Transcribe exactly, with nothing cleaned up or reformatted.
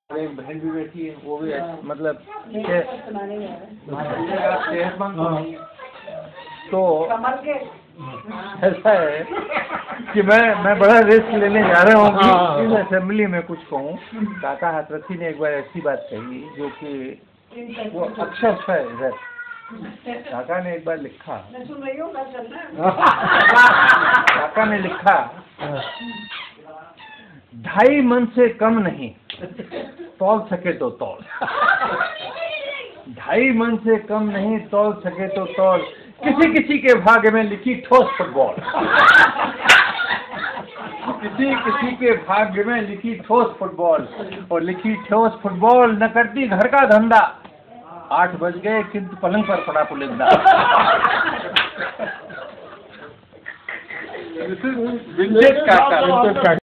एक बहन भी बैठी है, वो भी मतलब सेहतमंद तो ऐसा है कि मैं मैं बड़ा रिस्क लेने जा रहा हूँ कि इस असेंबली में कुछ कहूँ। काका हाथरसी ने एक बार ऐसी बात कही जो कि वो अक्षर है इधर। काका ने एक बार लिखा काका ने लिखा ढाई मन से कम नहीं, तौल सके तो तौल। ढाई मन से कम नहीं, तौल सके तो तौल। किसी किसी के भाग्य में लिखी ठोस फुटबॉल। किसी किसी के भाग्य में लिखी ठोस फुटबॉल, और लिखी ठोस फुटबॉल न करती घर का धंधा। आठ बज गए किंतु पलंग पर पड़ा पुलिंदा। विंटेज काका।